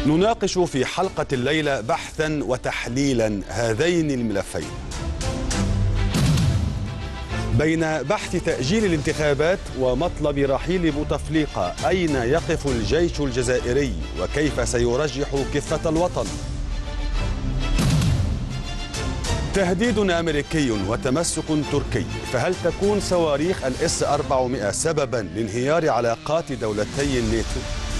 نناقش في حلقة الليلة بحثا وتحليلا هذين الملفين، بين بحث تأجيل الانتخابات ومطلب رحيل بوتفليقة. أين يقف الجيش الجزائري وكيف سيرجح كفة الوطن؟ تهديد أمريكي وتمسك تركي، فهل تكون صواريخ الإس 400 سببا لانهيار علاقات دولتي الناتو؟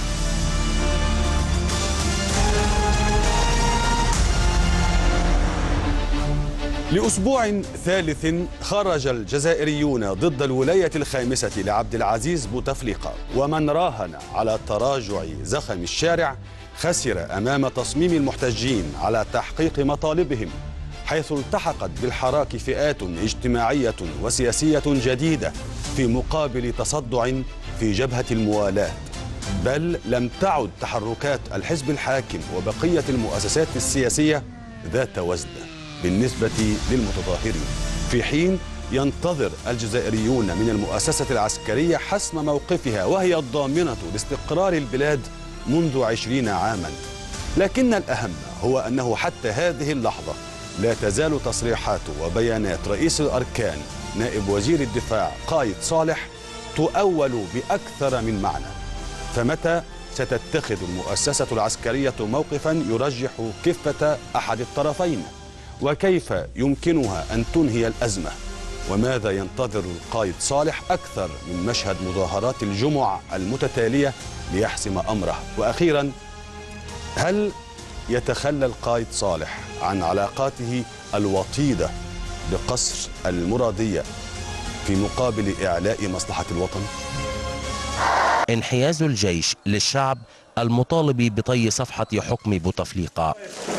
لأسبوع ثالث خرج الجزائريون ضد الولاية الخامسة لعبد العزيز بوتفليقة، ومن راهن على تراجع زخم الشارع خسر أمام تصميم المحتجين على تحقيق مطالبهم، حيث التحقت بالحراك فئات اجتماعية وسياسية جديدة في مقابل تصدع في جبهة الموالاة. بل لم تعد تحركات الحزب الحاكم وبقية المؤسسات السياسية ذات وزن بالنسبة للمتظاهرين، في حين ينتظر الجزائريون من المؤسسة العسكرية حسم موقفها وهي الضامنة لاستقرار البلاد منذ 20 عاما. لكن الأهم هو أنه حتى هذه اللحظة لا تزال تصريحات وبيانات رئيس الأركان نائب وزير الدفاع قايد صالح تؤول بأكثر من معنى. فمتى ستتخذ المؤسسة العسكرية موقفا يرجح كفة أحد الطرفين؟ وكيف يمكنها أن تنهي الأزمة؟ وماذا ينتظر القائد صالح أكثر من مشهد مظاهرات الجمع المتتالية ليحسم أمره؟ وأخيرا، هل يتخلى القائد صالح عن علاقاته الوطيدة بقصر المرادية في مقابل إعلاء مصلحة الوطن؟ انحياز الجيش للشعب المطالب بطي صفحة حكم بوتفليقة،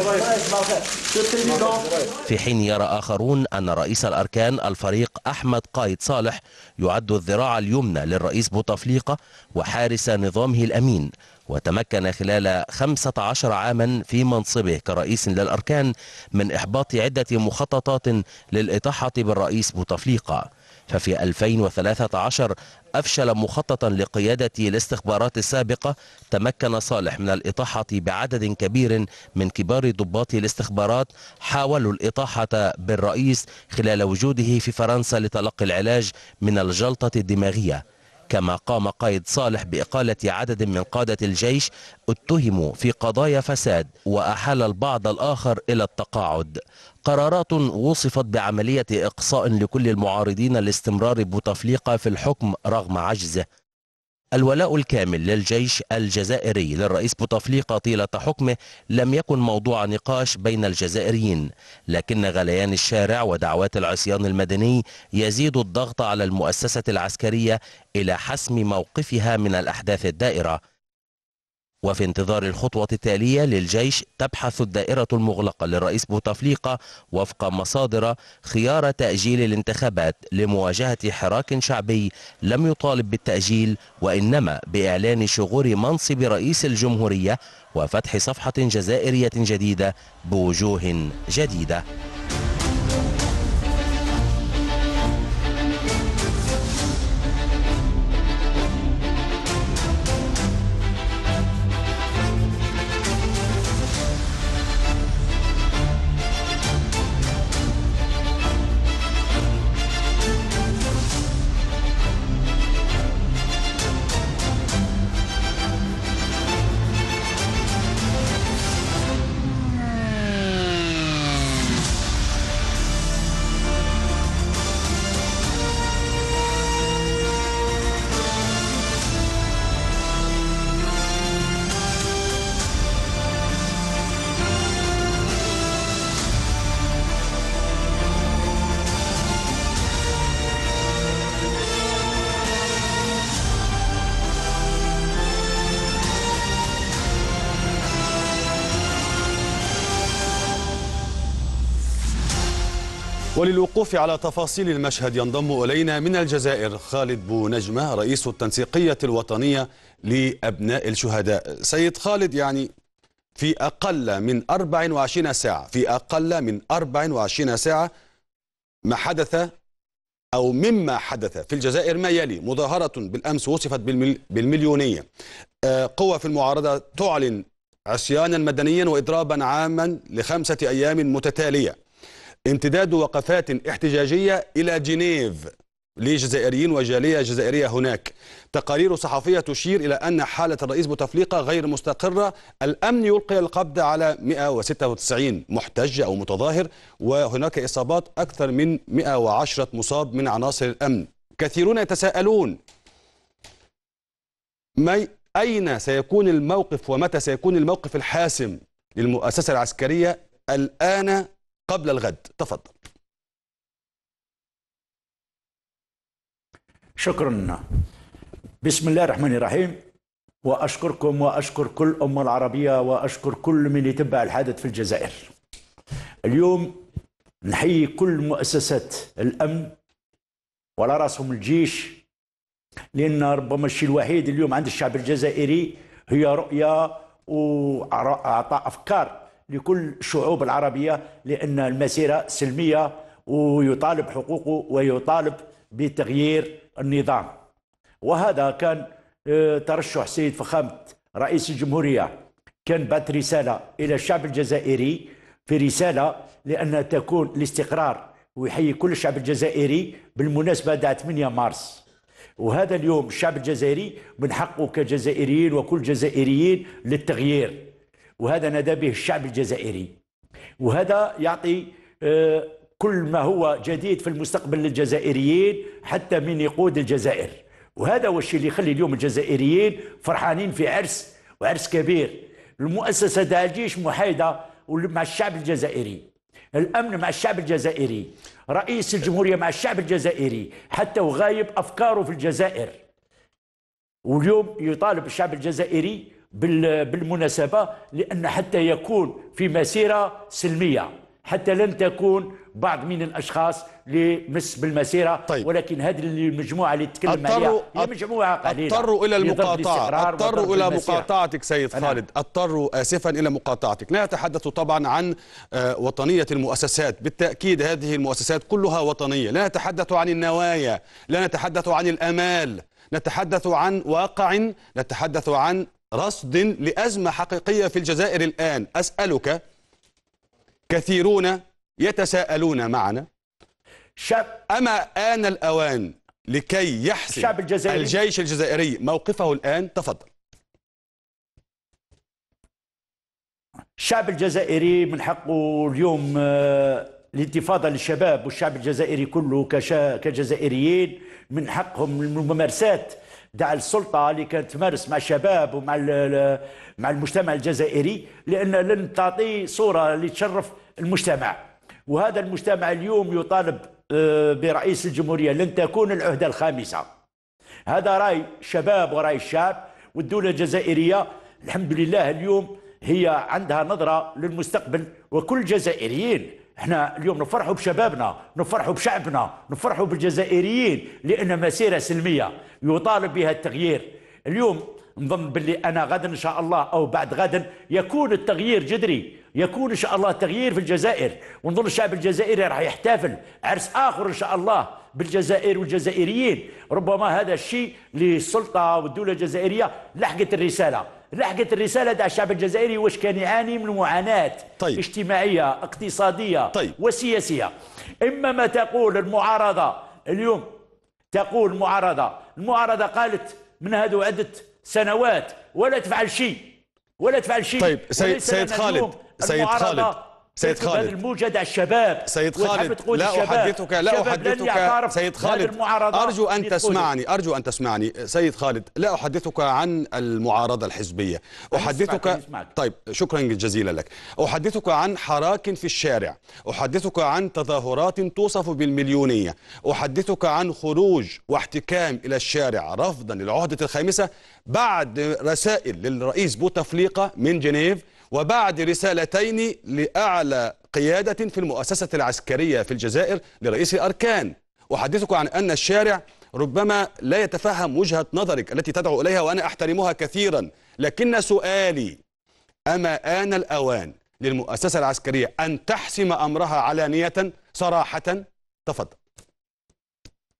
في حين يرى آخرون أن رئيس الأركان الفريق أحمد قايد صالح يعد الذراع اليمنى للرئيس بوتفليقة وحارس نظامه الأمين، وتمكن خلال 15 عاما في منصبه كرئيس للأركان من إحباط عدة مخططات للإطاحة بالرئيس بوتفليقة. ففي 2013 أفشل مخططا لقيادة الاستخبارات السابقة تمكن صالح من الإطاحة بعدد كبير من كبار ضباط الاستخبارات حاولوا الإطاحة بالرئيس خلال وجوده في فرنسا لتلقي العلاج من الجلطة الدماغية. كما قام قايد صالح بإقالة عدد من قادة الجيش اتهموا في قضايا فساد، وأحال البعض الآخر إلى التقاعد. قرارات وصفت بعملية إقصاء لكل المعارضين لاستمرار بوتفليقة في الحكم رغم عجزه. الولاء الكامل للجيش الجزائري للرئيس بوتفليقة طيلة حكمه لم يكن موضوع نقاش بين الجزائريين، لكن غليان الشارع ودعوات العصيان المدني يزيد الضغط على المؤسسة العسكرية إلى حسم موقفها من الأحداث الدائرة. وفي انتظار الخطوة التالية للجيش تبحث الدائرة المغلقة للرئيس بوتفليقة وفق مصادر خيار تأجيل الانتخابات لمواجهة حراك شعبي لم يطالب بالتأجيل، وإنما بإعلان شغور منصب رئيس الجمهورية وفتح صفحة جزائرية جديدة بوجوه جديدة. وللوقوف على تفاصيل المشهد ينضم إلينا من الجزائر خالد بونجمة رئيس التنسيقية الوطنية لأبناء الشهداء. سيد خالد، يعني في أقل من 24 ساعة ما حدث أو مما حدث في الجزائر ما يلي: مظاهرة بالأمس وصفت بالمليونية، قوة في المعارضة تعلن عصيانا مدنيا وإضرابا عاما ل5 أيام متتالية، امتداد وقفات احتجاجية إلى جنيف لجزائريين وجالية جزائرية هناك، تقارير صحفية تشير إلى أن حالة الرئيس بوتفليقة غير مستقرة، الأمن يلقي القبض على 196 محتج أو متظاهر، وهناك إصابات أكثر من 110 مصاب من عناصر الأمن. كثيرون يتساءلون أين سيكون الموقف ومتى سيكون الموقف الحاسم للمؤسسة العسكرية الآن قبل الغد؟ تفضل. شكرا. بسم الله الرحمن الرحيم، وأشكركم وأشكر كل الأمة العربية وأشكر كل من يتبع الحادث في الجزائر. اليوم نحيي كل مؤسسات الأمن وعلى رأسهم الجيش، لأن ربما الشيء الوحيد اليوم عند الشعب الجزائري هي رؤية وأعطاء أفكار لكل الشعوب العربية، لأن المسيرة سلمية ويطالب حقوقه ويطالب بتغيير النظام. وهذا كان ترشح سيد فخامة رئيس الجمهورية، كان بعث رسالة إلى الشعب الجزائري، في رسالة لأن تكون الاستقرار، ويحيي كل الشعب الجزائري بالمناسبة دع 8 مارس. وهذا اليوم الشعب الجزائري من حقه كجزائريين وكل جزائريين للتغيير، وهذا ندى به الشعب الجزائري، وهذا يعطي كل ما هو جديد في المستقبل للجزائريين حتى من يقود الجزائر. وهذا هو الشيء اللي يخلي اليوم الجزائريين فرحانين في عرس، وعرس كبير. المؤسسة تاع الجيش محايدة مع الشعب الجزائري، الأمن مع الشعب الجزائري، رئيس الجمهورية مع الشعب الجزائري، حتى وغايب أفكاره في الجزائر. واليوم يطالب الشعب الجزائري بالمناسبة لأن حتى يكون في مسيرة سلمية، حتى لن تكون بعض من الأشخاص لمس بالمسيرة. طيب. ولكن هذه المجموعة اللي تكلم عليها هي مجموعة قليلة. اضطروا إلى المقاطعة، اضطروا إلى مقاطعتك سيد خالد، اضطروا آسفا إلى مقاطعتك. لا نتحدث طبعا عن وطنية المؤسسات، بالتأكيد هذه المؤسسات كلها وطنية، لا نتحدث عن النوايا، لا نتحدث عن الآمال، نتحدث عن واقع، نتحدث عن رصد لأزمة حقيقية في الجزائر الآن. أسألك، كثيرون يتساءلون معنا، أما آن الأوان لكي يحسم الجيش الجزائري موقفه الآن؟ تفضل. الشعب الجزائري من حقه اليوم الانتفاضة للشباب، والشعب الجزائري كله كجزائريين من حقهم الممارسات دع السلطة اللي كانت تمارس مع الشباب ومع مع المجتمع الجزائري، لأن لن تعطي صورة اللي تشرف المجتمع. وهذا المجتمع اليوم يطالب برئيس الجمهورية لن تكون العهدة الخامسة. هذا رأي الشباب ورأي الشعب. والدولة الجزائرية الحمد لله اليوم هي عندها نظرة للمستقبل، وكل الجزائريين احنا اليوم نفرحوا بشبابنا، نفرحوا بشعبنا، نفرحوا بالجزائريين، لأن مسيرة سلمية يطالب بها التغيير. اليوم نظن باللي أنا غدا إن شاء الله أو بعد غدا يكون التغيير جذري، يكون إن شاء الله تغيير في الجزائر، ونظن الشعب الجزائري راح يحتفل عرس آخر إن شاء الله بالجزائر والجزائريين. ربما هذا الشيء للسلطة والدولة الجزائرية لحقت الرسالة تاع الشعب الجزائري واش كان يعاني من معاناة طيب. اجتماعية اقتصادية طيب. وسياسية. إما ما تقول المعارضة اليوم، تقول المعارضة قالت من هذو عدة سنوات ولا تفعل شيء، ولا تفعل شيء. طيب سيد خالد، الموجة تاع الشباب. سيد خالد، لا أحدثك سيد خالد، أرجو أن تسمعني سيد خالد، لا أحدثك عن المعارضة الحزبية، أحدثك طيب شكرا جزيلا لك. أحدثك عن حراك في الشارع، أحدثك عن تظاهرات توصف بالمليونية، أحدثك عن خروج واحتكام إلى الشارع رفضا للعهدة الخامسة بعد رسائل للرئيس بوتفليقة من جنيف، وبعد رسالتين لأعلى قيادة في المؤسسة العسكرية في الجزائر لرئيس الأركان. أحدثك عن أن الشارع ربما لا يتفهم وجهة نظرك التي تدعو إليها وأنا أحترمها كثيرا، لكن سؤالي، أما آن الأوان للمؤسسة العسكرية أن تحسم أمرها علانية صراحة؟ تفضل.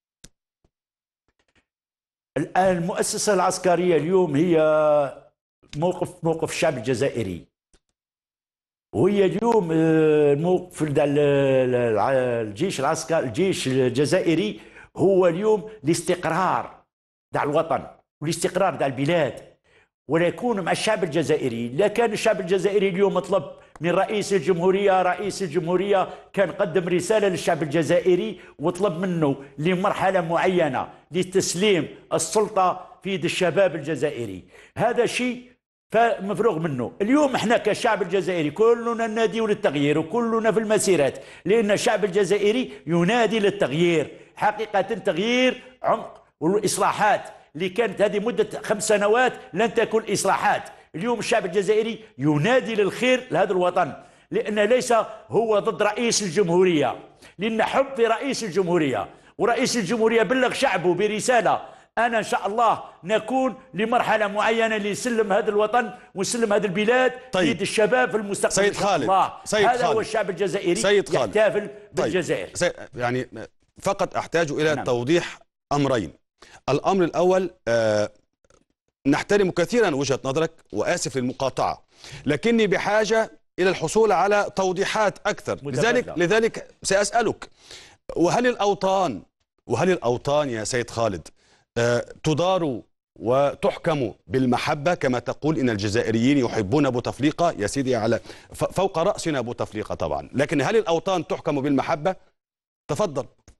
الآن المؤسسة العسكرية اليوم هي موقف الشعب الجزائري. وهي اليوم الموقف الجيش العسكري، الجيش الجزائري هو اليوم الاستقرار تاع الوطن والاستقرار تاع البلاد، ولا يكون مع الشعب الجزائري. لا كان الشعب الجزائري اليوم طلب من رئيس الجمهورية كان قدم رسالة للشعب الجزائري وطلب منه لمرحلة معينة لتسليم السلطة في يد الشباب الجزائري. هذا شيء فمفروغ منه. اليوم احنا كشعب الجزائري كلنا ننادي للتغيير وكلنا في المسيرات، لأن الشعب الجزائري ينادي للتغيير حقيقة، تغيير عمق. والإصلاحات اللي كانت هذه مدة 5 سنوات لن تكون إصلاحات. اليوم الشعب الجزائري ينادي للخير لهذا الوطن، لأن ليس هو ضد رئيس الجمهورية، لأن حب في رئيس الجمهورية، ورئيس الجمهورية بلغ شعبه برسالة أنا إن شاء الله نكون لمرحلة معينة لنسلم هذا الوطن ونسلم هذه البلاد في يد الشباب في المستقبل. سيد خالد، الله. سيد هذا خالد. هو الشعب الجزائري سيد خالد. يحتفل بالجزائر. يعني فقط أحتاج إلى نعم. توضيح أمرين. الأمر الأول، نحترم كثيرا وجهة نظرك وآسف للمقاطعة، لكني بحاجة إلى الحصول على توضيحات أكثر. لذلك سأسألك، وهل الأوطان يا سيد خالد تدار وتحكم بالمحبة كما تقول إن الجزائريين يحبون بوتفليقة؟ يا سيدي على فوق رأسنا بوتفليقة طبعا، لكن هل الأوطان تحكم بالمحبة؟ تفضل.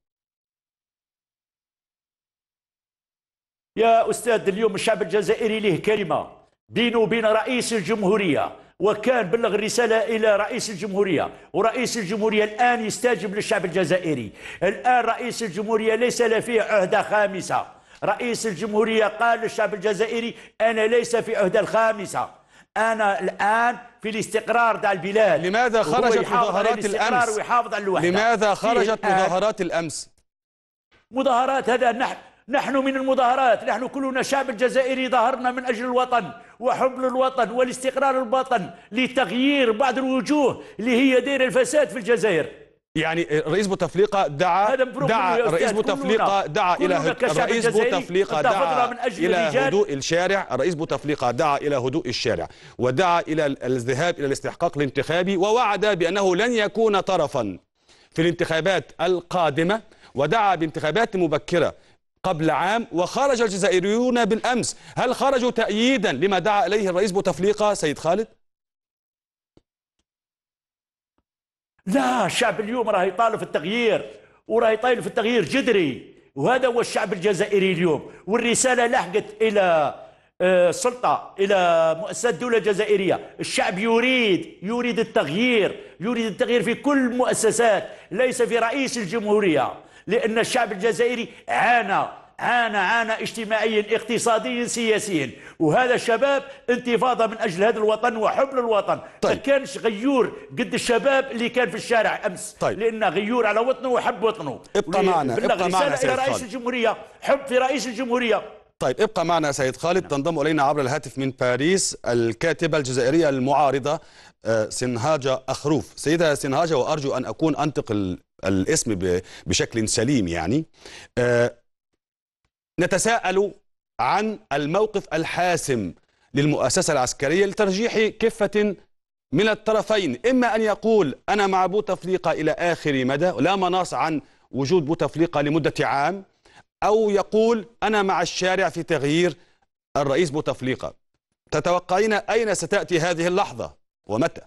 يا أستاذ، اليوم الشعب الجزائري له كلمة بينه وبين رئيس الجمهورية، وكان بلغ الرسالة إلى رئيس الجمهورية، ورئيس الجمهورية الآن يستجيب للشعب الجزائري. الآن رئيس الجمهورية ليس له فيه عهدة خامسة. رئيس الجمهورية قال للشعب الجزائري أنا ليس في عهدة الخامسة، أنا الآن في الاستقرار تاع البلاد. لماذا خرجت مظاهرات الأمس؟ ويحافظ على الوحدة. لماذا خرجت مظاهرات الأمس؟ مظاهرات هذا نحن من المظاهرات، نحن كلنا شعب الجزائري ظهرنا من أجل الوطن وحب للوطن والاستقرار الوطن لتغيير بعض الوجوه اللي هي دايره الفساد في الجزائر. يعني رئيس بوتفليقة دعا إلى هدوء الشارع. الرئيس بوتفليقة دعا إلى هدوء الشارع ودعا إلى الذهاب إلى الاستحقاق الانتخابي، ووعد بأنه لن يكون طرفا في الانتخابات القادمة، ودعا بانتخابات مبكرة قبل عام. وخرج الجزائريون بالأمس. هل خرجوا تأييدا لما دعا إليه الرئيس بوتفليقة سيد خالد؟ لا، الشعب اليوم راه يطالب في التغيير، وراه يطالب في التغيير جذري، وهذا هو الشعب الجزائري اليوم. والرسالة لحقت إلى السلطة، إلى مؤسسات الدولة الجزائرية. الشعب يريد التغيير، يريد التغيير في كل المؤسسات، ليس في رئيس الجمهورية، لأن الشعب الجزائري عانى اجتماعيا اقتصاديا سياسيا، وهذا الشباب انتفاضة من أجل هذا الوطن وحب للوطن. ما كانش غيور قد الشباب اللي كان في الشارع أمس. لأنه غيور على وطنه وحب وطنه. ابقى معنا إلى رئيس الجمهورية، حب في رئيس الجمهورية. طيب ابقى معنا سيد خالد. تنضم إلينا عبر الهاتف من باريس الكاتبة الجزائرية المعارضة سنهاجة أخروف. سيدة سنهاجة، وأرجو أن أكون أنطق الاسم بشكل سليم، يعني نتساءل عن الموقف الحاسم للمؤسسة العسكرية لترجيح كفة من الطرفين، إما أن يقول أنا مع بوتفليقة إلى آخر مدى لا مناص عن وجود بوتفليقة لمدة عام، أو يقول أنا مع الشارع في تغيير الرئيس بوتفليقة. تتوقعين أين ستأتي هذه اللحظة ومتى؟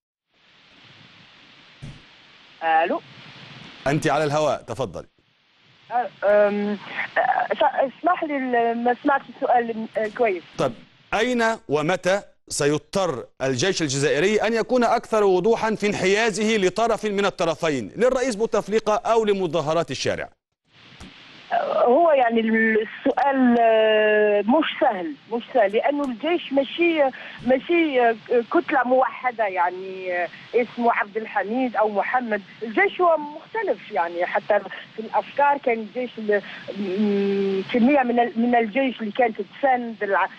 ألو، أنت على الهواء، تفضلي. اسمح لي ما سمعت السؤال كويس. طيب، أين ومتى سيضطر الجيش الجزائري أن يكون أكثر وضوحا في انحيازه لطرف من الطرفين، للرئيس بوتفليقة أو لمظاهرات الشارع؟ هو يعني السؤال مش سهل لأنه الجيش ماشي كتلة موحدة، يعني اسمه عبد الحميد أو محمد. الجيش هو مختلف، يعني حتى في الأفكار كان الجيش كمية من الجيش اللي كانت تساند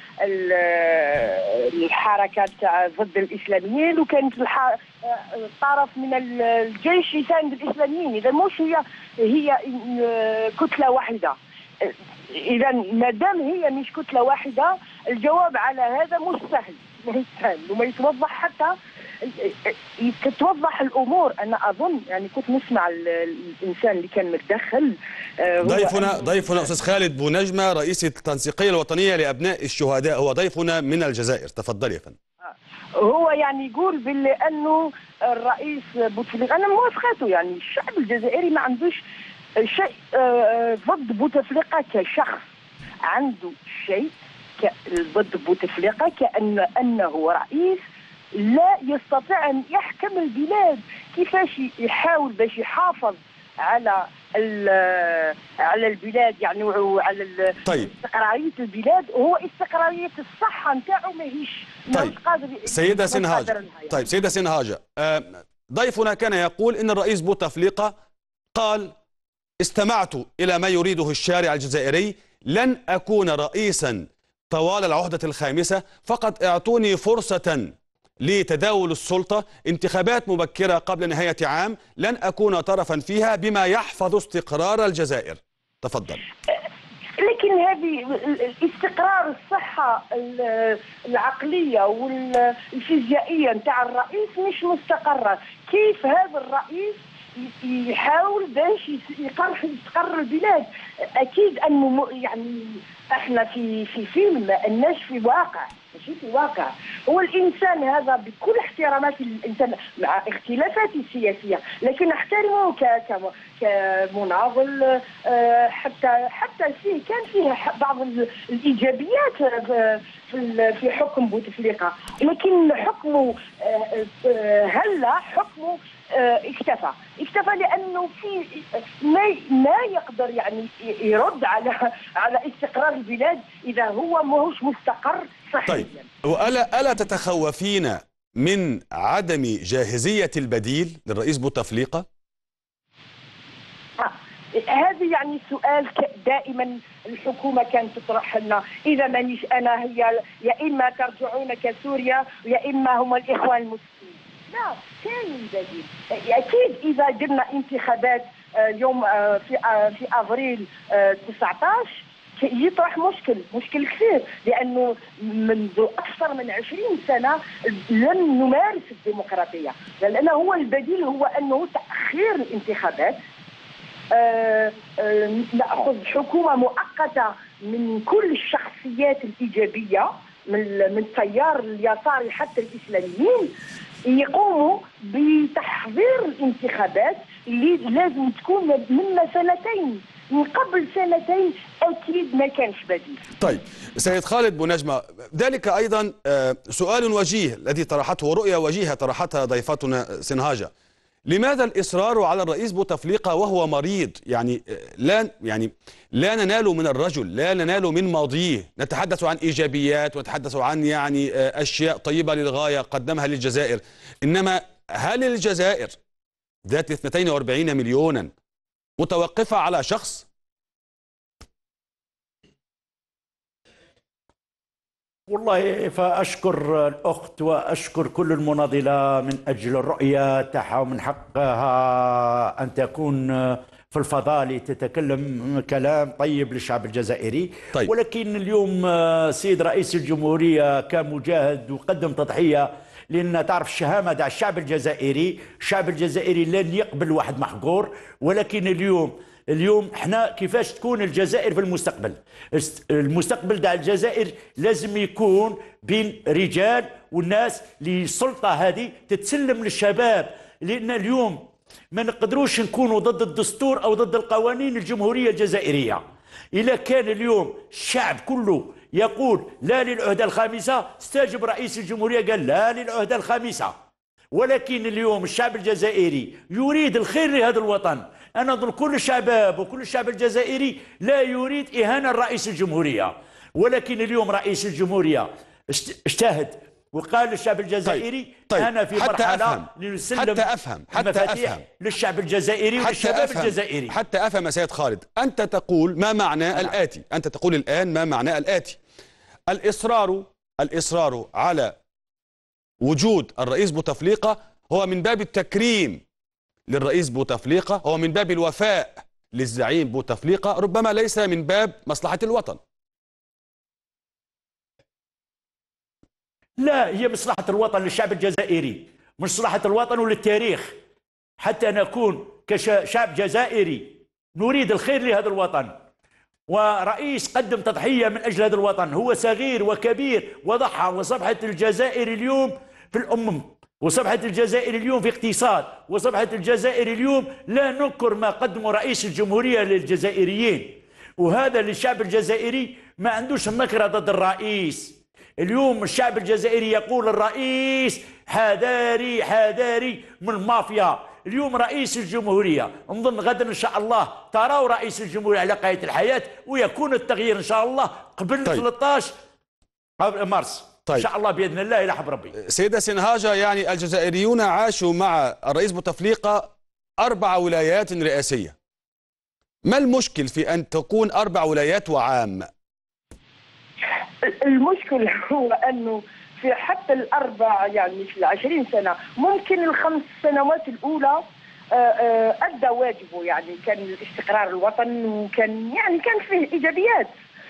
الحركات ضد الإسلاميين، وكانت طرف من الجيش يساند الإسلاميين. إذا مش هي كتلة واحدة. اذا ما دام هي مش كتله واحده، الجواب على هذا مش سهل، مش سهل، وما يتوضح حتى تتوضح الامور. انا اظن يعني كنت نسمع الانسان اللي كان متدخل. ضيفنا استاذ خالد بونجمه رئيس التنسيقيه الوطنيه لابناء الشهداء، هو ضيفنا من الجزائر. تفضلي يا فندم. هو يعني يقول باللي انه الرئيس بوتفليقه، انا موافقته، يعني الشعب الجزائري ما عندوش شيء ضد بوتفليقه كشخص، عنده شيء ضد بوتفليقه انه رئيس لا يستطيع ان يحكم البلاد. كيفاش يحاول باش يحافظ على البلاد يعني وعلى طيب. استقراريه البلاد، وهو استقراريه الصحه نتاعو ماهيش قادر. سيده سنهاجه، طيب سيده سنهاجه، ضيفنا كان يقول ان الرئيس بوتفليقه قال: استمعت الى ما يريده الشارع الجزائري، لن اكون رئيسا طوال العهده الخامسه، فقط اعطوني فرصه لتداول السلطة، انتخابات مبكرة قبل نهاية عام، لن أكون طرفا فيها بما يحفظ استقرار الجزائر. تفضل. لكن هذه استقرار الصحة العقلية والفيزيائية نتاع الرئيس مش مستقرة. كيف هذا الرئيس يحاول باش يستقر البلاد؟ أكيد أنه يعني احنا في فيلم، ما الناش في واقع، ماشي في واقع. هو الانسان هذا بكل احترامات الانسان مع اختلافاته السياسيه، لكن نحترمه كمناضل. حتى كان فيه بعض الايجابيات في حكم بوتفليقه، لكن حكمه هلا حكمه اكتفى لانه في ما يقدر يعني يرد على استقرار البلاد اذا هو ماهوش مستقر صحيا. طيب، ألا تتخوفين من عدم جاهزية البديل للرئيس بوتفليقة؟ هذه يعني سؤال دائما الحكومة كانت تطرح لنا، إذا مانيش أنا، هي يا إما ترجعون كسوريا يا إما هم الإخوان المسلمين. لا، كان البديل. أكيد إذا درنا انتخابات يوم في أفريل 19 يطرح مشكل كثير، لأنه منذ أكثر من 20 سنة لم نمارس الديمقراطية، لأنه هو البديل هو أنه تأخير الانتخابات، نأخذ حكومة مؤقتة من كل الشخصيات الإيجابية من التيار اليساري حتى الإسلاميين، يقوموا بتحضير الانتخابات اللي لازم تكون من سنتين. من قبل سنتين أكيد ما كانش بديل. طيب سيد خالد بونجمة، ذلك أيضا سؤال وجيه الذي طرحته ورؤية وجيهة طرحتها ضيفتنا سنهاجة. لماذا الإصرار على الرئيس بوتفليقة وهو مريض؟ يعني لا ننال من الرجل، لا ننال من ماضيه، نتحدث عن إيجابيات ونتحدث عن يعني أشياء طيبة للغاية قدمها للجزائر، إنما هل الجزائر ذات 42 مليونا متوقفة على شخص؟ والله فأشكر الأخت وأشكر كل المناضلة من أجل الرؤية تاعها، ومن حقها أن تكون في الفضاء لتتكلم كلام طيب للشعب الجزائري. طيب. ولكن اليوم سيد رئيس الجمهورية كان مجاهد وقدم تضحية، لأن تعرف الشهامة تاع الشعب الجزائري لن يقبل واحد محقور. ولكن اليوم احنا كيفاش تكون الجزائر في المستقبل تاع الجزائر لازم يكون بين رجال والناس للسلطة هذه تتسلم للشباب، لأن اليوم ما نقدروش نكونوا ضد الدستور أو ضد القوانين الجمهورية الجزائرية. إذا كان اليوم الشعب كله يقول لا للعهدة الخامسة، استجب رئيس الجمهورية قال لا للعهدة الخامسة. ولكن اليوم الشعب الجزائري يريد الخير لهذا الوطن. أنا أظن كل الشباب وكل الشعب الجزائري لا يريد إهانة رئيس الجمهورية، ولكن اليوم رئيس الجمهورية اجتهد وقال للشعب الجزائري طيب. أنا في مرحلة لنسلم المفاتيح للشعب الجزائري وللشباب الجزائري. حتى أفهم يا سيد خالد، أنت تقول ما معنى الآتي، أنت تقول الآن ما معنى الآتي: الإصرار على وجود الرئيس بوتفليقة هو من باب التكريم للرئيس بوتفليقة، هو من باب الوفاء للزعيم بوتفليقة ربما ليس من باب مصلحة الوطن. لا، هي مصلحة الوطن للشعب الجزائري، مصلحة الوطن وللتاريخ، حتى نكون كشعب جزائري نريد الخير لهذا الوطن. ورئيس قدم تضحية من أجل هذا الوطن، هو صغير وكبير وضحى، وصبحة الجزائر اليوم في الأمم، وصبحة الجزائر اليوم في اقتصاد، وصبحة الجزائر اليوم لا ننكر ما قدمه رئيس الجمهورية للجزائريين. وهذا للشعب الجزائري ما عندوش النكرة ضد الرئيس. اليوم الشعب الجزائري يقول الرئيس حذاري حذاري من المافيا. اليوم رئيس الجمهورية، نظن غدا إن شاء الله تراو رئيس الجمهورية على قيد الحياة، ويكون التغيير إن شاء الله قبل 13 مارس. طيب. إن شاء الله بإذن الله إلى حب ربي. سيدة سنهاجة، يعني الجزائريون عاشوا مع الرئيس بوتفليقة 4 ولايات رئاسية. ما المشكل في أن تكون 4 ولايات وعام؟ المشكل هو أنه في حتى الأربع، يعني في 20 سنة، ممكن ال5 سنوات الأولى أدى واجبه، يعني كان الاستقرار الوطن، وكان يعني كان فيه إيجابيات.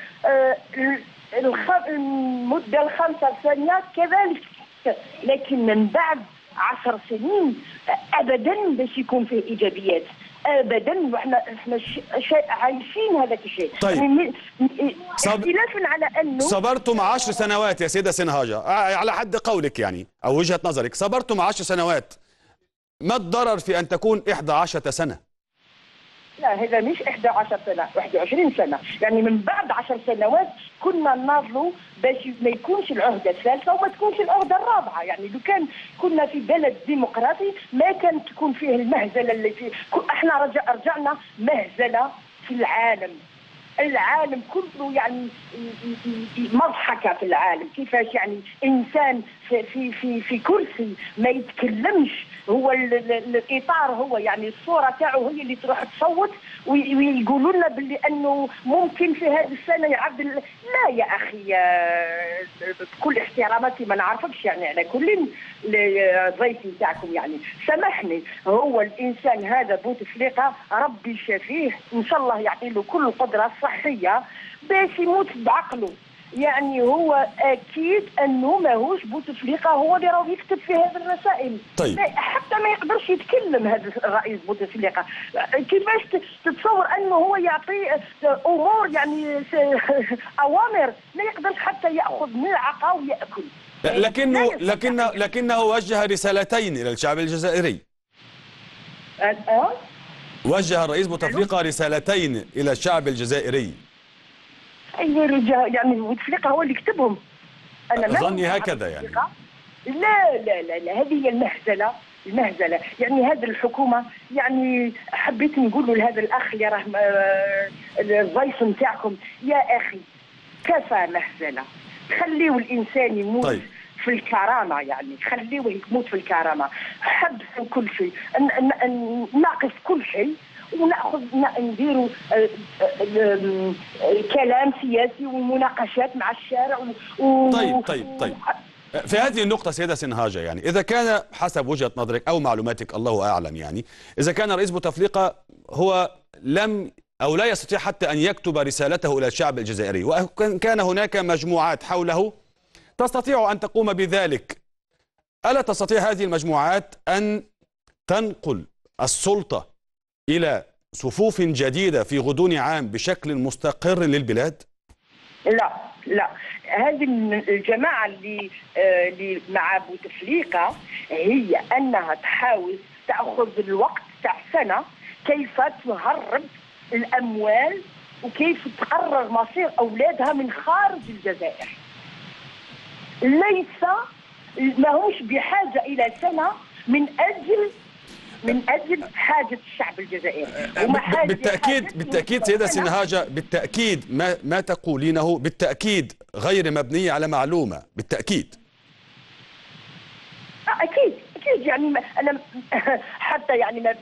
المدة ال5 سنوات كذلك، لكن من بعد 10 سنين أبدا باش يكون فيه إيجابيات ابدا. واحنا عايشين هذاك الشيء. طيب. يعني اختلافا على انه صبرتم 10 سنوات يا سيدة سنهاجة، على حد قولك يعني او وجهة نظرك، صبرتم 10 سنوات، ما الضرر في ان تكون 11 سنة؟ لا، هذا مش 11 سنة، 21 سنة، يعني من بعد 10 سنوات كنا نناضلوا باش ما يكونش العهدة الثالثة وما تكونش العهدة الرابعة. يعني لو كان كنا في بلد ديمقراطي ما كانت تكون فيه المهزلة اللي فيه. احنا رجعنا مهزلة في العالم. العالم كله يعني مضحكة في العالم. كيفاش يعني إنسان في كرسي ما يتكلمش، هو الإطار، هو يعني الصورة تاعو هي اللي تروح تصوت، ويقولوا لنا باللي أنه ممكن في هذه السنة يعدل. لا يا أخي، بكل احتراماتي ما نعرفكش يعني على كل ضيفي تاعكم، يعني سامحني، هو الإنسان هذا بوتفليقة ربي شافيه، إن شاء الله يعطي له كل القدرة الصحية باش يموت بعقله. يعني هو اكيد انه ماهوش بوتفليقه هو اللي راه يكتب في هذه الرسائل. طيب. حتى ما يقدرش يتكلم هذا الرئيس بوتفليقه. كيفاش تتصور انه هو يعطي امور، يعني اوامر، ما يقدرش حتى ياخذ ملعقه وياكل. لكنه وجه رسالتين الى الشعب الجزائري. وجه الرئيس بوتفليقة رسالتين الى الشعب الجزائري. يعني بوتفليقة هو اللي كتبهم. انا ظني هكذا يعني. لا لا لا لا، هذه هي المهزله. يعني هذه الحكومه، يعني حبيت نقول لهذا الاخ اللي راه الضيف نتاعكم، يا اخي كفى مهزله، خليوا الانسان يموت. طيب. في الكرامه، يعني خليوه يموت في الكرامه، حبسوا كل شيء، ناقص كل شيء، وناخذ نديروا كلام سياسي ومناقشات مع الشارع طيب. في هذه النقطة سيدة سنهاجة، يعني إذا كان حسب وجهة نظرك أو معلوماتك الله أعلم، يعني إذا كان رئيس بوتفليقة هو لم أو لا يستطيع حتى أن يكتب رسالته إلى الشعب الجزائري، وكان هناك مجموعات حوله تستطيع أن تقوم بذلك، ألا تستطيع هذه المجموعات أن تنقل السلطة إلى صفوف جديدة في غضون عام بشكل مستقر للبلاد؟ لا، هذه الجماعة اللي مع بوتفليقة هي أنها تحاول تأخذ الوقت تاع سنة كيف تهرب الأموال وكيف تقرر مصير أولادها من خارج الجزائر. ما همش بحاجة إلى سنة من أجل حاجة الشعب الجزائري. بالتأكيد سيدة سنهاجة، بالتأكيد ما تقولينه بالتأكيد غير مبني على معلومة، بالتأكيد. أكيد يعني أنا حتى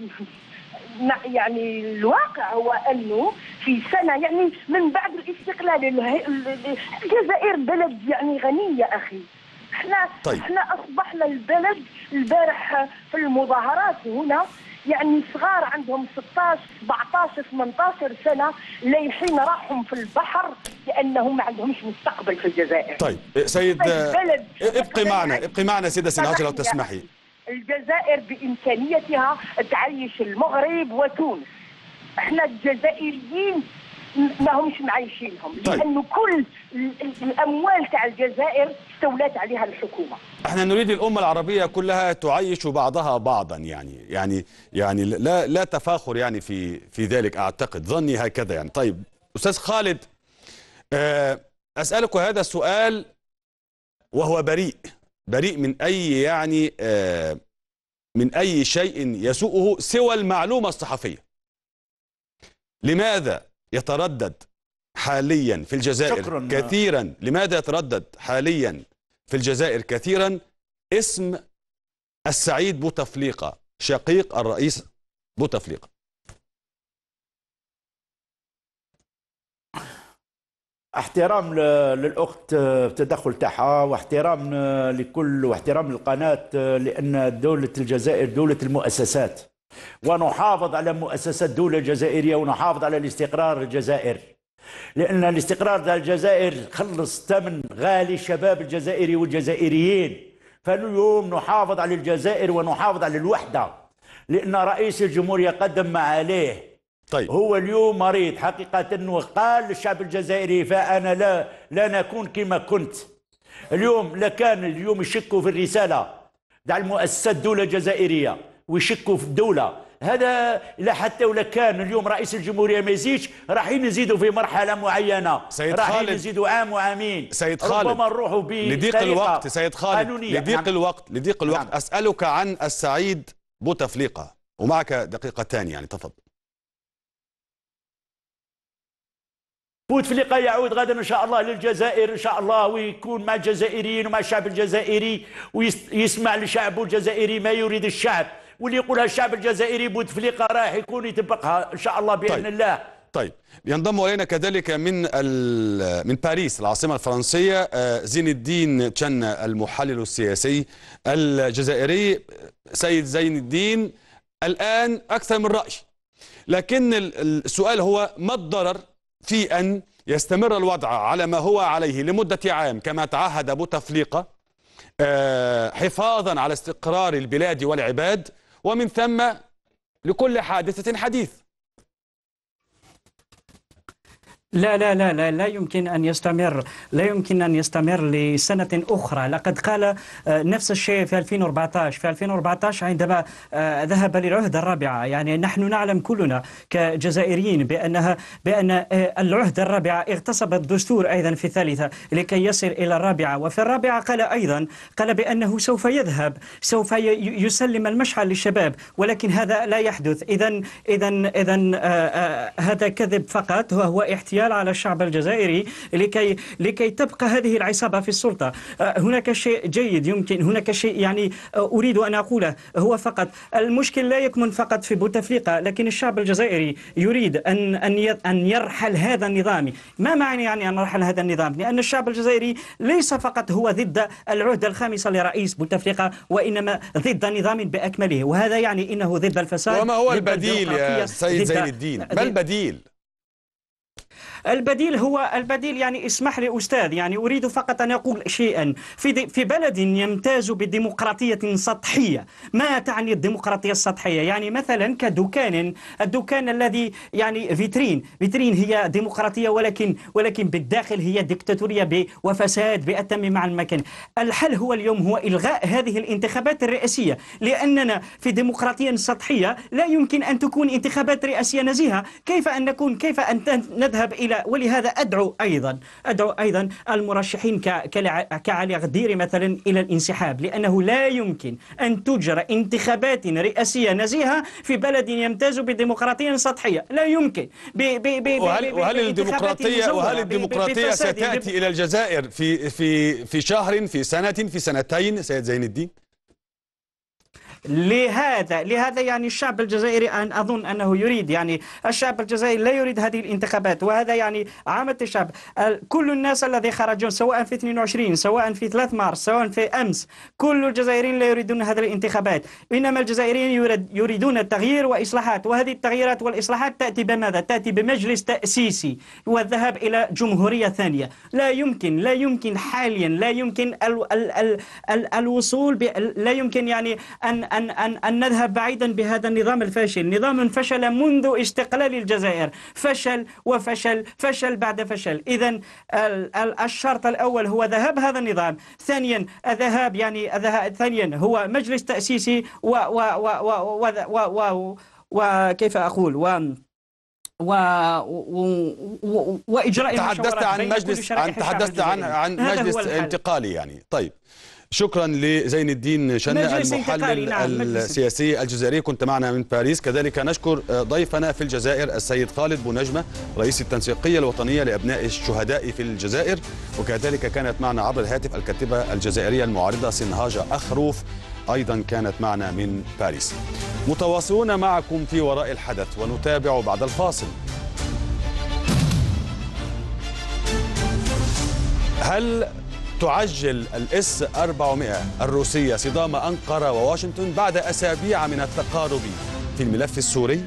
يعني الواقع هو أنه في سنة، يعني من بعد الاستقلال الجزائر بلد يعني غني يا أخي. احنا اصبحنا البلد البارح في المظاهرات هنا، يعني صغار عندهم 16 17 18 سنه لايحين راحهم في البحر لانهم ما عندهمش مستقبل في الجزائر. طيب سيد ابقي معنا سيدة سنهاج لو تسمحي. الجزائر بامكانيتها تعيش المغرب وتونس. احنا الجزائريين ما همش معايشينهم. طيب. لانه كل الاموال تاع الجزائر استولات عليها الحكومه. احنا نريد الامه العربيه كلها تعيش بعضها بعضا، يعني لا تفاخر يعني في ذلك، اعتقد ظني هكذا يعني. طيب استاذ خالد، اسالك هذا السؤال وهو بريء من اي يعني من اي شيء يسوءه سوى المعلومه الصحفيه. لماذا يتردد حاليا في الجزائر كثيرا كثيرا اسم السعيد بوتفليقة شقيق الرئيس بوتفليقة؟ احترام للاخت في التدخل تاعها، واحترام واحترام للقناه، لان دوله الجزائر دوله المؤسسات، ونحافظ على مؤسسات الدوله الجزائريه، ونحافظ على الاستقرار الجزائر، لان الاستقرار تاع الجزائر خلص ثمن غالي الشباب الجزائري والجزائريين. فاليوم نحافظ على الجزائر ونحافظ على الوحده، لان رئيس الجمهوريه قدم ما عليه. طيب. هو اليوم مريض حقيقة، وقال للشعب الجزائري فأنا لا نكون كما كنت. اليوم لكان اليوم يشكوا في الرسالة تاع المؤسسات الدولة الجزائرية ويشكوا في الدولة، هذا لا حتى ولا كان اليوم رئيس الجمهورية ما يزيدش، رايحين نزيدوا في مرحلة معينة، رايحين نزيدوا عام وعامين. سيد خالد، ربما نروحوا لضيق الوقت سيد خالد، لضيق الوقت نعم. أسألك عن السعيد بوتفليقة، ومعك دقيقتان يعني، تفضل. بوتفليقة يعود غدا ان شاء الله للجزائر ان شاء الله، ويكون مع الجزائريين ومع الشعب الجزائري، ويسمع لشعبه الجزائري ما يريد الشعب، واللي يقولها الشعب الجزائري بوتفليقة راح يكون يطبقها ان شاء الله باذن الله. طيب ينضم الينا كذلك من باريس العاصمه الفرنسيه زين الدين تشن المحلل السياسي الجزائري. سيد زين الدين، الان اكثر من راي، لكن السؤال هو ما الضرر في أن يستمر الوضع على ما هو عليه لمدة عام كما تعهد بوتفليقة، حفاظا على استقرار البلاد والعباد، ومن ثم لكل حادثة حديث؟ لا يمكن أن يستمر، لا يمكن أن يستمر لسنة أخرى. لقد قال نفس الشيء في 2014 عندما ذهب للعهدة الرابعة. يعني نحن نعلم كلنا كجزائريين بأن العهدة الرابعة اغتصب الدستور أيضا في الثالثة لكي يصل إلى الرابعة، وفي الرابعة قال بأنه سوف يسلم المشعل للشباب، ولكن هذا لا يحدث. إذن هذا كذب فقط، وهو احتيال على الشعب الجزائري لكي تبقى هذه العصابة في السلطة. هناك شيء جيد هناك شيء يعني أريد أن أقوله، هو فقط المشكل لا يكمن فقط في بوتفليقة، لكن الشعب الجزائري يريد أن يرحل هذا النظام. ما معنى يعني أن يرحل هذا النظام؟ لأن الشعب الجزائري ليس فقط هو ضد العهدة الخامسة لرئيس بوتفليقة، وإنما ضد نظام بأكمله، وهذا يعني إنه ضد الفساد. وما هو البديل يا سيد زين الدين؟ ما البديل؟ البديل يعني اسمح لي أستاذ، يعني أريد فقط أن أقول شيئا. في بلد يمتاز بديمقراطية سطحية. ما تعني الديمقراطية السطحية؟ يعني مثلا الدكان الذي يعني فيترين هي ديمقراطية، ولكن بالداخل هي ديكتاتورية وفساد بأتم معنى المكان. الحل هو اليوم هو إلغاء هذه الانتخابات الرئاسية، لأننا في ديمقراطية سطحية لا يمكن أن تكون انتخابات رئاسية نزيهة. كيف أن نذهب إلى، ولهذا أدعو أيضا المرشحين كعلي غديري مثلا إلى الانسحاب، لأنه لا يمكن أن تجرى انتخابات رئاسية نزيهة في بلد يمتاز بديمقراطية سطحية. لا يمكن. وهل الديمقراطية ستأتي إلى الجزائر في شهر، في سنة، في سنتين، سيد زين الدين؟ لهذا يعني الشعب الجزائري أظن أنه يريد، يعني الشعب الجزائري لا يريد هذه الانتخابات، وهذا يعني عامة الشعب. كل الناس الذين خرجوا سواء في 22 سواء في 3 مارس سواء في أمس، كل الجزائريين لا يريدون هذه الانتخابات، إنما الجزائريين يريدون التغيير وإصلاحات. وهذه التغييرات والإصلاحات تأتي بماذا؟ تأتي بمجلس تأسيسي والذهاب إلى جمهورية ثانية. لا يمكن حاليا، لا يمكن الوصول لا يمكن يعني أن نذهب بعيدا بهذا النظام الفاشل. نظام فشل منذ استقلال الجزائر، فشل وفشل، فشل بعد فشل. إذن الشرط الأول هو ذهاب هذا النظام. ثانيا ثانيا هو مجلس تأسيسي وكيف أقول وإجراء تحدثت عن مجلس انتقالي يعني. طيب، شكرا لزين الدين شنة المحلل السياسي الجزائري، كنت معنا من باريس. كذلك نشكر ضيفنا في الجزائر السيد خالد بونجمة رئيس التنسيقية الوطنية لأبناء الشهداء في الجزائر، وكذلك كانت معنا عبر الهاتف الكاتبة الجزائرية المعارضة سنهاجة أخروف، أيضا كانت معنا من باريس. متواصلون معكم في وراء الحدث، ونتابع بعد الفاصل. هل تعجل الإس 400 الروسية صدام أنقرة وواشنطن بعد أسابيع من التقارب في الملف السوري؟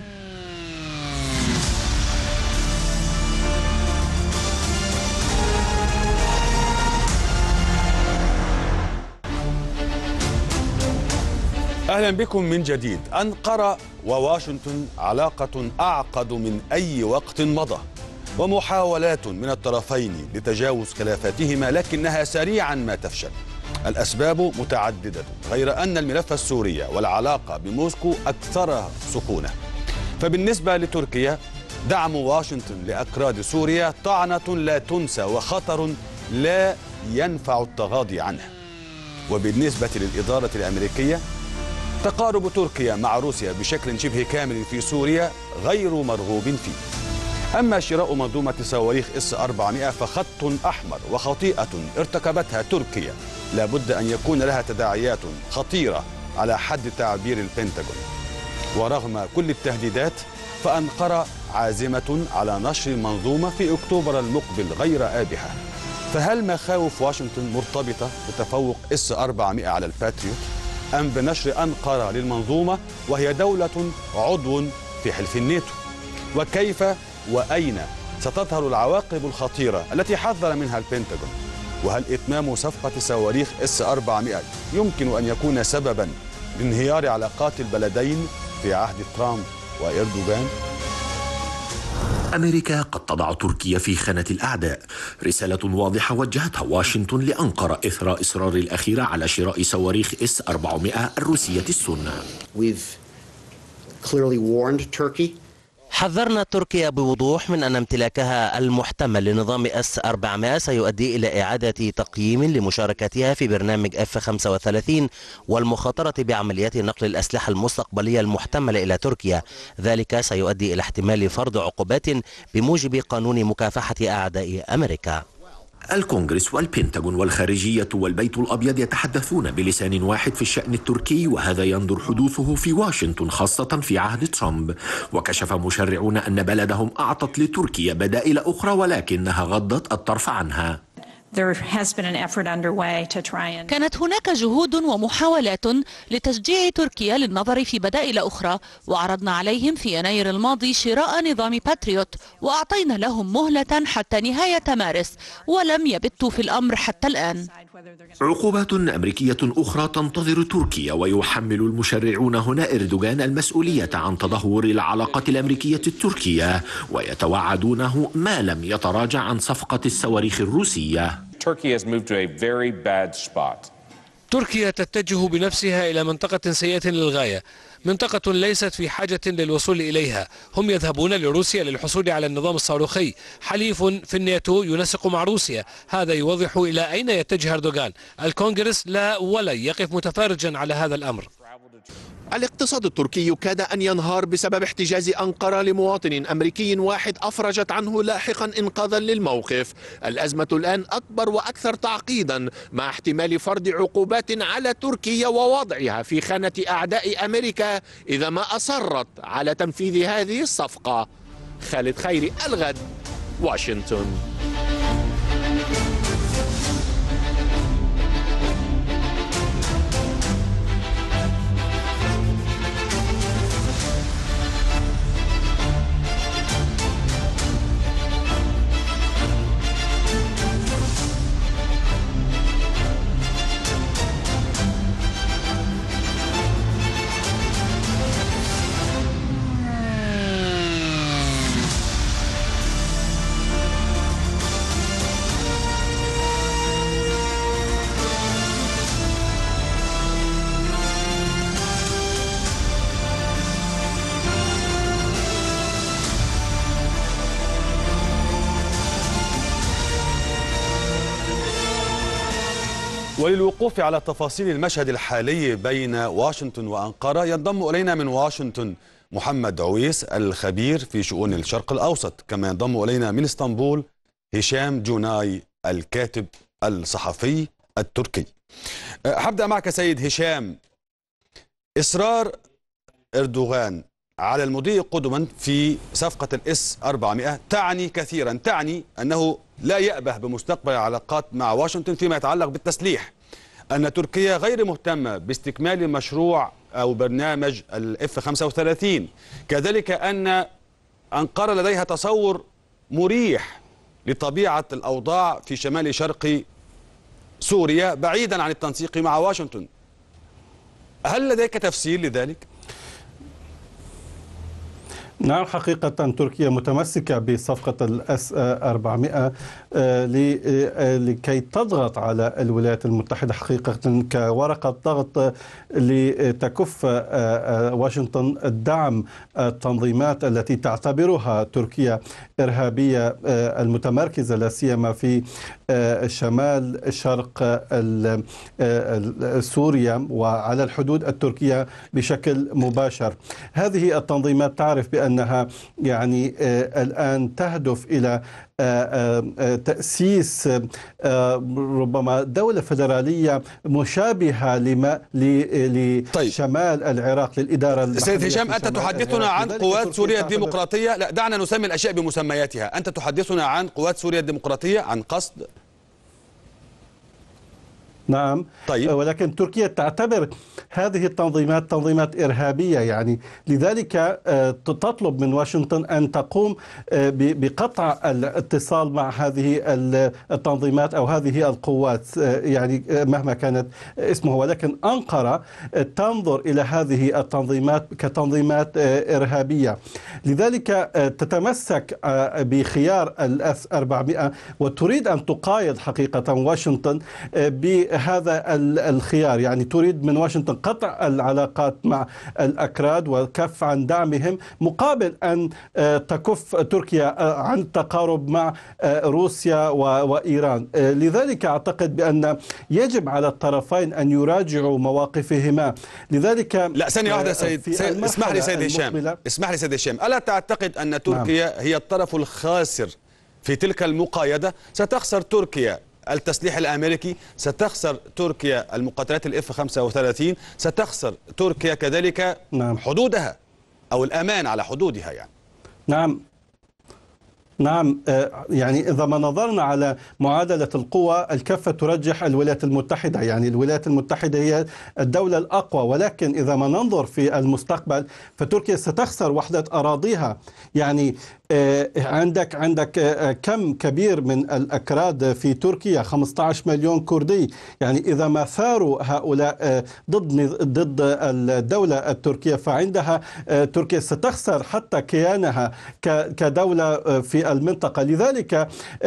أهلا بكم من جديد. أنقرة وواشنطن علاقة أعقد من أي وقت مضى، ومحاولات من الطرفين لتجاوز خلافاتهما، لكنها سريعا ما تفشل. الأسباب متعددة، غير أن الملف السوري والعلاقة بموسكو أكثرها سخونة. فبالنسبة لتركيا، دعم واشنطن لأكراد سوريا طعنة لا تنسى وخطر لا ينفع التغاضي عنه. وبالنسبة للإدارة الأمريكية، تقارب تركيا مع روسيا بشكل شبه كامل في سوريا غير مرغوب فيه. أما شراء منظومة صواريخ إس 400 فخط أحمر وخطيئة ارتكبتها تركيا لا بد أن يكون لها تداعيات خطيرة على حد تعبير البنتاغون. ورغم كل التهديدات، فأنقرة عازمة على نشر المنظومة في أكتوبر المقبل غير آبحة. فهل مخاوف واشنطن مرتبطة بتفوق إس 400 على الباتريوت، أم بنشر أنقرة للمنظومة وهي دولة عضو في حلف الناتو؟ وكيف وأين ستظهر العواقب الخطيرة التي حذر منها البنتاغون؟ وهل إتمام صفقة صواريخ إس 400 يمكن أن يكون سببا لانهيار علاقات البلدين في عهد ترامب وإردوغان؟ أمريكا قد تضع تركيا في خانة الأعداء. رسالة واضحة وجهتها واشنطن لأنقرة إثر إصرار الأخيرة على شراء صواريخ إس 400 الروسية السنة. حذرنا تركيا بوضوح من أن امتلاكها المحتمل لنظام إس 400 سيؤدي إلى إعادة تقييم لمشاركتها في برنامج F-35 والمخاطرة بعمليات نقل الأسلحة المستقبلية المحتملة إلى تركيا. ذلك سيؤدي إلى احتمال فرض عقوبات بموجب قانون مكافحة أعداء أمريكا. الكونغرس والبنتاغون والخارجية والبيت الأبيض يتحدثون بلسان واحد في الشأن التركي، وهذا يندر حدوثه في واشنطن خاصة في عهد ترامب. وكشف مشرعون أن بلدهم أعطت لتركيا بدائل أخرى ولكنها غضت الطرف عنها. كانت هناك جهود ومحاولات لتشجيع تركيا للنظر في بدائل أخرى، وعرضنا عليهم في يناير الماضي شراء نظام باتريوت، وأعطينا لهم مهلة حتى نهاية مارس، ولم يبتوا في الأمر حتى الآن. عقوبات أمريكية أخرى تنتظر تركيا، ويحمل المشرعون هنا إردوغان المسؤولية عن تدهور العلاقة الأمريكية التركية، ويتوعدونه ما لم يتراجع عن صفقة الصواريخ الروسية. تركيا تتجه بنفسها إلى منطقة سيئة للغاية، منطقة ليست في حاجة للوصول إليها. هم يذهبون لروسيا للحصول على النظام الصاروخي، حليف في الناتو ينسق مع روسيا. هذا يوضح إلى أين يتجه أردوغان. الكونغرس لا ولا يقف متفرجا على هذا الأمر. الاقتصاد التركي كاد أن ينهار بسبب احتجاز أنقرة لمواطن أمريكي واحد أفرجت عنه لاحقا إنقاذا للموقف. الأزمة الآن أكبر وأكثر تعقيدا مع احتمال فرض عقوبات على تركيا ووضعها في خانة أعداء أمريكا إذا ما أصرت على تنفيذ هذه الصفقة. خالد خيري، الغد، واشنطن. وللوقوف على تفاصيل المشهد الحالي بين واشنطن وأنقرة ينضم إلينا من واشنطن محمد عويس الخبير في شؤون الشرق الأوسط، كما ينضم إلينا من اسطنبول هشام جوناي الكاتب الصحفي التركي. هبدأ معك سيد هشام. إصرار أردوغان على المضي قدما في صفقة الإس 400 تعني كثيرا، تعني أنه لا يأبه بمستقبل العلاقات مع واشنطن فيما يتعلق بالتسليح، أن تركيا غير مهتمة باستكمال مشروع أو برنامج الإف 35، كذلك أن أنقرة لديها تصور مريح لطبيعة الأوضاع في شمال شرق سوريا بعيدا عن التنسيق مع واشنطن. هل لديك تفسير لذلك؟ نعم، حقيقة تركيا متمسكة بصفقة الأس 400 لكي تضغط على الولايات المتحدة حقيقة كورقة ضغط لتكف واشنطن الدعم التنظيمات التي تعتبرها تركيا إرهابية المتمركزة لا سيما في شمال شرق سوريا وعلى الحدود التركية بشكل مباشر. هذه التنظيمات تعرف بأنها يعني الآن تهدف إلى تأسيس ربما دولة فيدرالية مشابهة لشمال العراق للإدارة. سيد هشام، أنت تحدثنا عن قوات سوريا الديمقراطية، لا دعنا نسمي الأشياء بمسمياتها. أنت تحدثنا عن قوات سوريا الديمقراطية عن قصد. نعم، طيب. ولكن تركيا تعتبر هذه التنظيمات تنظيمات إرهابية، يعني لذلك تطلب من واشنطن أن تقوم بقطع الاتصال مع هذه التنظيمات أو هذه القوات يعني مهما كانت اسمها. ولكن أنقرة تنظر إلى هذه التنظيمات كتنظيمات إرهابية، لذلك تتمسك بخيار الأس 400 وتريد أن تقايض حقيقة واشنطن هذا الخيار. يعني تريد من واشنطن قطع العلاقات مع الأكراد وكف عن دعمهم مقابل أن تكف تركيا عن التقارب مع روسيا وإيران. لذلك أعتقد بأن يجب على الطرفين أن يراجعوا مواقفهما. لذلك لا، ثانية واحدة اسمح لي سيد هشام، ألا تعتقد أن تركيا هي الطرف الخاسر في تلك المقايضة؟ ستخسر تركيا التسليح الأمريكي، ستخسر تركيا المقاتلات الإف 35، ستخسر تركيا كذلك حدودها أو الأمان على حدودها. يعني نعم، يعني إذا ما نظرنا على معادلة القوى الكفة ترجح الولايات المتحدة، يعني الولايات المتحدة هي الدولة الأقوى، ولكن إذا ما ننظر في المستقبل فتركيا ستخسر وحدة أراضيها. يعني عندك كم كبير من الأكراد في تركيا، 15 مليون كردي. يعني إذا ما ثاروا هؤلاء ضد الدولة التركية فعندها تركيا ستخسر حتى كيانها كدولة في المنطقة. لذلك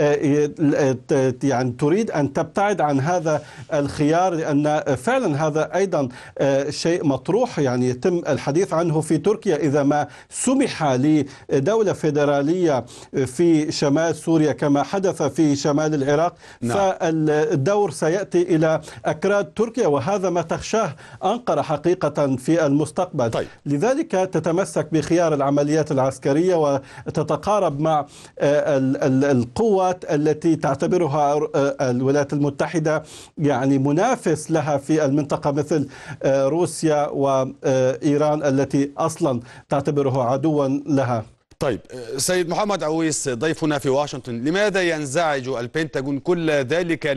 يعني تريد أن تبتعد عن هذا الخيار، لأن فعلا هذا أيضا شيء مطروح، يعني يتم الحديث عنه في تركيا. إذا ما سمح لدولة فيدرالية استرالية في شمال سوريا كما حدث في شمال العراق، فالدور سيأتي إلى أكراد تركيا، وهذا ما تخشاه أنقرة حقيقة في المستقبل. لذلك تتمسك بخيار العمليات العسكرية وتتقارب مع القوات التي تعتبرها الولايات المتحدة يعني منافس لها في المنطقة، مثل روسيا وإيران التي أصلا تعتبره عدوا لها. طيب سيد محمد عويس ضيفنا في واشنطن، لماذا ينزعج البنتاغون كل ذلك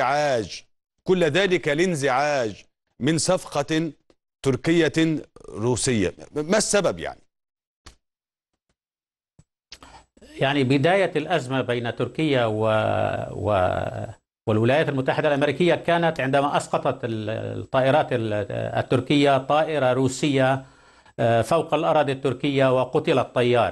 الانزعاج من صفقة تركية روسية؟ ما السبب يعني بداية الأزمة بين تركيا والولايات المتحدة الأمريكية كانت عندما أسقطت الطائرات التركية طائرة روسية فوق الأراضي التركية وقتل الطيار.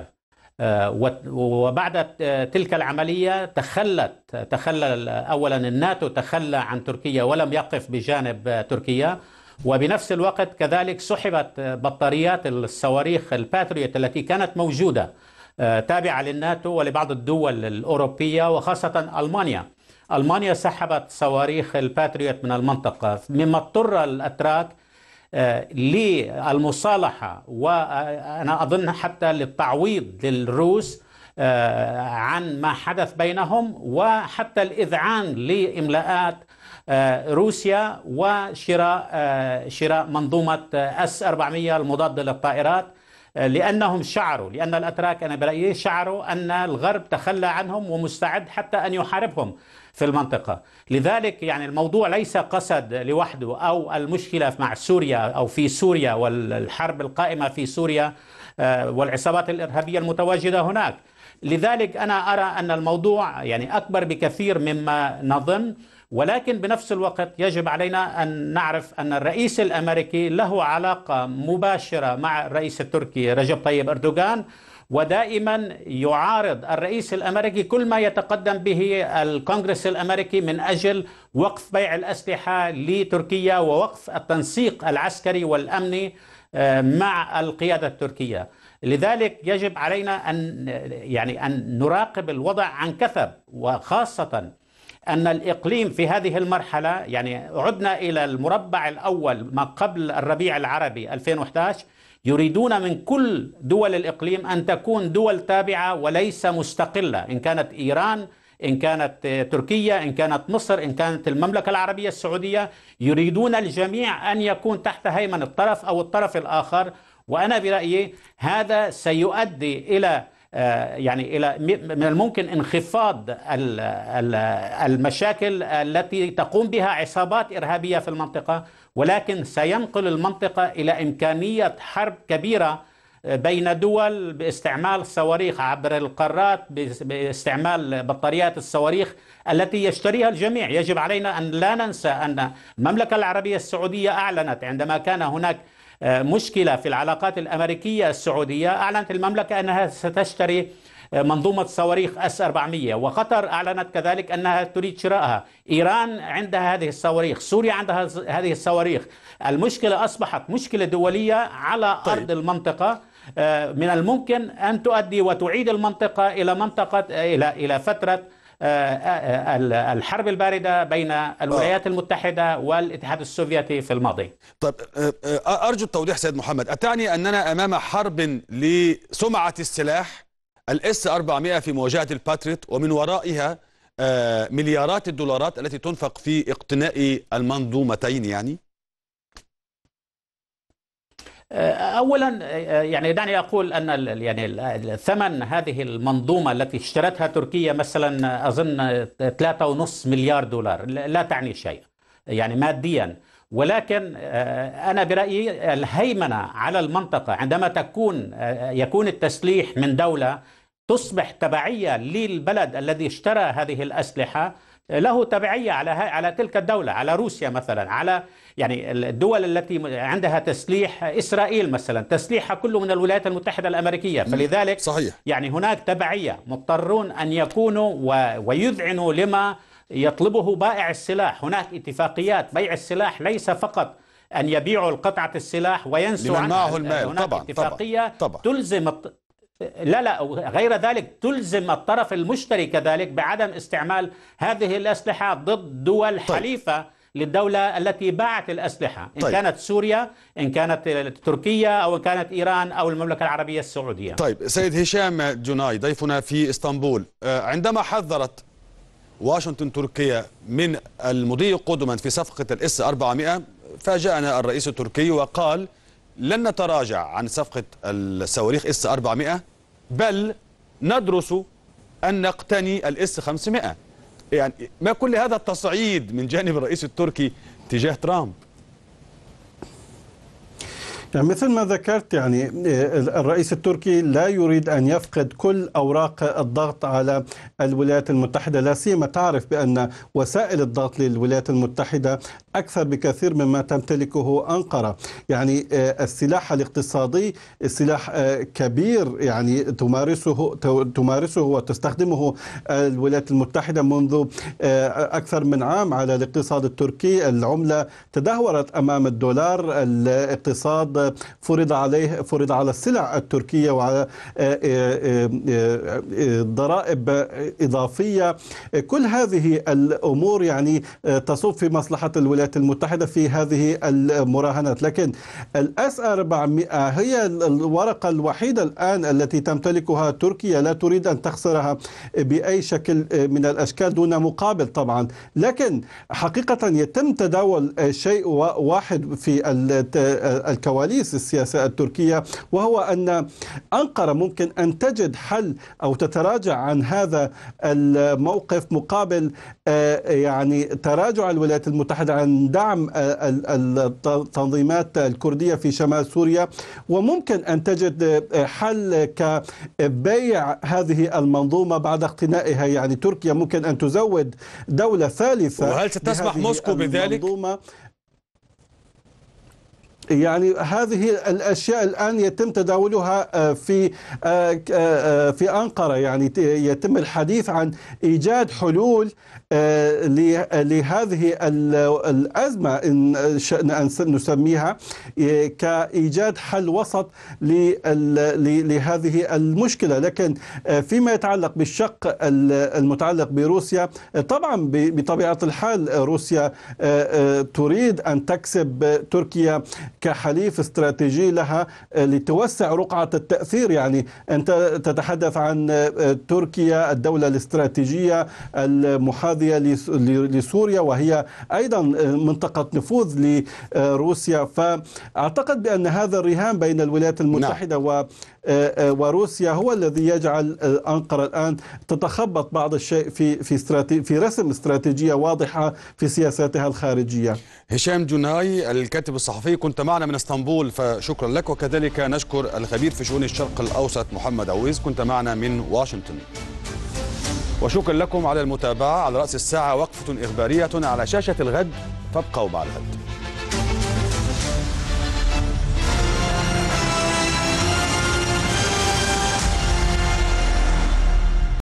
وبعد تلك العملية تخلى أولا الناتو تخلى عن تركيا ولم يقف بجانب تركيا، وبنفس الوقت كذلك سحبت بطاريات الصواريخ الباتريوت التي كانت موجودة تابعة للناتو ولبعض الدول الأوروبية وخاصة ألمانيا سحبت صواريخ الباتريوت من المنطقة، مما اضطر الأتراك للمصالحة وأنا أظن حتى للتعويض للروس عن ما حدث بينهم، وحتى الإذعان لإملاءات روسيا وشراء منظومة S-400 المضادة للطائرات، لأن الأتراك أنا برأيي شعروا أن الغرب تخلى عنهم ومستعد حتى أن يحاربهم في المنطقة. لذلك يعني الموضوع ليس قسد لوحده أو المشكلة مع سوريا أو في سوريا والحرب القائمة في سوريا والعصابات الإرهابية المتواجدة هناك. لذلك أنا أرى أن الموضوع يعني أكبر بكثير مما نظن، ولكن بنفس الوقت يجب علينا أن نعرف أن الرئيس الأمريكي له علاقة مباشرة مع الرئيس التركي رجب طيب أردوغان، ودائما يعارض الرئيس الأمريكي كل ما يتقدم به الكونغرس الأمريكي من أجل وقف بيع الأسلحة لتركيا ووقف التنسيق العسكري والأمني مع القيادة التركية. لذلك يجب علينا أن نراقب الوضع عن كثب، وخاصة أن الإقليم في هذه المرحلة يعني عدنا إلى المربع الأول ما قبل الربيع العربي 2011. يريدون من كل دول الإقليم أن تكون دول تابعة وليس مستقلة، إن كانت إيران، إن كانت تركيا، إن كانت مصر، إن كانت المملكة العربية السعودية. يريدون الجميع أن يكون تحت هيمنة الطرف أو الطرف الآخر، وأنا برأيي هذا سيؤدي إلى من الممكن انخفاض المشاكل التي تقوم بها عصابات إرهابية في المنطقة، ولكن سينقل المنطقة إلى إمكانية حرب كبيرة بين دول باستعمال صواريخ عبر القارات، باستعمال بطاريات الصواريخ التي يشتريها الجميع. يجب علينا أن لا ننسى أن المملكة العربية السعودية أعلنت عندما كان هناك مشكلة في العلاقات الأمريكية السعودية، أعلنت المملكة أنها ستشتري منظومة صواريخ S-400، وقطر أعلنت كذلك أنها تريد شرائها، إيران عندها هذه الصواريخ، سوريا عندها هذه الصواريخ. المشكلة أصبحت مشكلة دولية على أرض المنطقة، من الممكن أن تؤدي وتعيد المنطقة إلى فترة الحرب الباردة بين الولايات المتحدة والاتحاد السوفيتي في الماضي. طيب أرجو التوضيح سيد محمد، أتعني أننا أمام حرب لسمعة السلاح S-400 في مواجهة الباتريوت، ومن ورائها مليارات الدولارات التي تنفق في اقتناء المنظومتين يعني؟ أولا يعني دعني أقول أن ثمن هذه المنظومة التي اشترتها تركيا مثلا أظن 3.5 مليار دولار، لا تعني شيء يعني ماديا، ولكن أنا برأيي الهيمنة على المنطقة عندما يكون التسليح من دولة تصبح تبعية للبلد الذي اشترى هذه الأسلحة، له تبعية على تلك الدولة، على روسيا مثلا، على يعني الدول التي عندها تسليح. إسرائيل مثلا تسليحها كله من الولايات المتحدة الأمريكية، فلذلك صحيح. يعني هناك تبعية، مضطرون أن يكونوا ويذعنوا لما يطلبه بائع السلاح. هناك اتفاقيات بيع السلاح، ليس فقط أن يبيعوا القطعة السلاح وينسوا عنها، معه المال. هناك طبعا. اتفاقية طبعا. تلزم لا غير ذلك تلزم الطرف المشتري كذلك بعدم استعمال هذه الأسلحة ضد دول حليفة للدولة التي باعت الأسلحة، إن كانت سوريا، إن كانت تركيا، أو إن كانت إيران أو المملكة العربية السعودية. طيب سيد هشام جناي ضيفنا في اسطنبول، عندما حذرت واشنطن تركيا من المضي قدما في صفقة الاس 400 فاجأنا الرئيس التركي وقال لن نتراجع عن صفقة الصواريخ اس 400 بل ندرس أن نقتني الاس 500. يعني ما كل هذا التصعيد من جانب الرئيس التركي تجاه ترامب؟ يعني مثل ما ذكرت، يعني الرئيس التركي لا يريد أن يفقد كل أوراق الضغط على الولايات المتحدة، لا سيما تعرف بأن وسائل الضغط للولايات المتحدة أكثر بكثير مما تمتلكه أنقرة. يعني السلاح الاقتصادي سلاح كبير يعني تمارسه وتستخدمه الولايات المتحدة منذ أكثر من عام على الاقتصاد التركي. العملة تدهورت أمام الدولار، الاقتصاد فرض على السلع التركية وعلى ضرائب إضافية. كل هذه الأمور يعني تصب في مصلحة الولايات المتحدة في هذه المراهنات. لكن الاس 400 هي الورقة الوحيدة الآن التي تمتلكها تركيا، لا تريد أن تخسرها بأي شكل من الأشكال دون مقابل طبعا. لكن حقيقة يتم تداول شيء واحد في الكواليس السياسة التركية، وهو أن أنقرة ممكن أن تجد حل أو تتراجع عن هذا الموقف مقابل يعني تراجع الولايات المتحدة عن دعم التنظيمات الكردية في شمال سوريا، وممكن أن تجد حل كبيع هذه المنظومة بعد اقتنائها. يعني تركيا ممكن أن تزود دولة ثالثة. وهل ستسمح موسكو بذلك؟ يعني هذه الأشياء الآن يتم تداولها في أنقرة. يعني يتم الحديث عن إيجاد حلول لهذه الأزمة إن شئنا أن نسميها، كإيجاد حل وسط لهذه المشكلة. لكن فيما يتعلق بالشق المتعلق بروسيا، طبعا بطبيعة الحال روسيا تريد أن تكسب تركيا كحليف استراتيجي لها لتوسع رقعة التأثير. يعني أنت تتحدث عن تركيا الدولة الاستراتيجية المحاذية لسوريا، وهي أيضا منطقة نفوذ لروسيا. فأعتقد بأن هذا الرهان بين الولايات المتحدة وروسيا هو الذي يجعل أنقرة الآن تتخبط بعض الشيء في رسم استراتيجية واضحة في سياساتها الخارجية. هشام جناي الكاتب الصحفي كنت معنا من اسطنبول، فشكرا لك. وكذلك نشكر الخبير في شؤون الشرق الأوسط محمد عويز، كنت معنا من واشنطن. وشكرا لكم على المتابعة. على رأس الساعة وقفة إخبارية على شاشة الغد، فابقوا مع الغد.